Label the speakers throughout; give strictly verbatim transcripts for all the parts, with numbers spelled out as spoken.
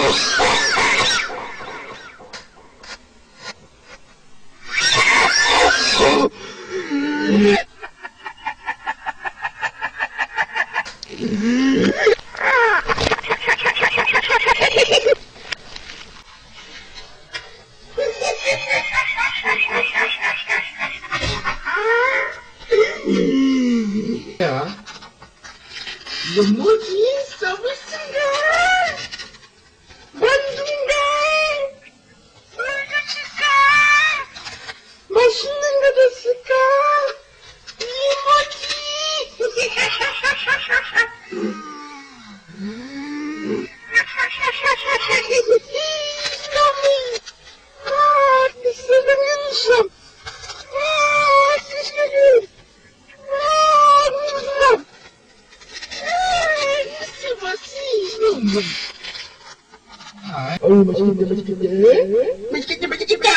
Speaker 1: Ja. Mutti, sabısınga. Bandunga. Uyguçika. Başınınga da sıka. Mutti. Mami. Ah, senin yanışım. Ah, senin. Oh, mas kita mas kita, mas kita mas kita.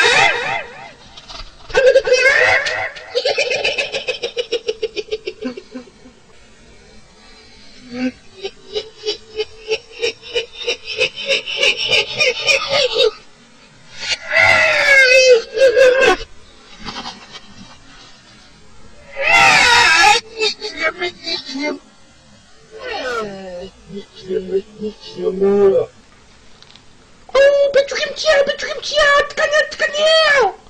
Speaker 1: Oh, betul kimcia, betul kimcia, tekannya, tekannya.